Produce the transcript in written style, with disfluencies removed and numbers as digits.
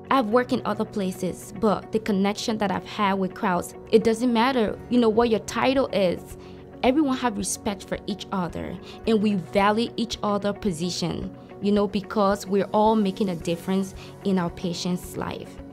I've worked in other places, but the connection that I've had with Crouse, it doesn't matter, what your title is. Everyone have respect for each other, and we value each other's position, because we're all making a difference in our patient's life.